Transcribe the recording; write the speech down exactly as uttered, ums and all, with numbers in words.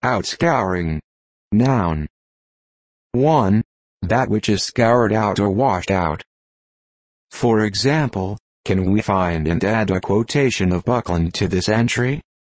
Outscouring. Noun. one. That which is scoured out or washed out. For example, can we find and add a quotation of Buckland to this entry?